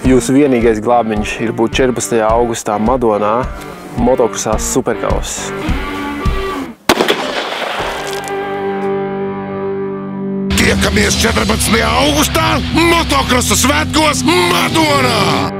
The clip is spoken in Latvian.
Jūsu vienīgais glābiņš ir būt 14. augustā Madonā motokrosā Superkaus. Tiekamies 14. augustā motokrosa svētkos Madonā!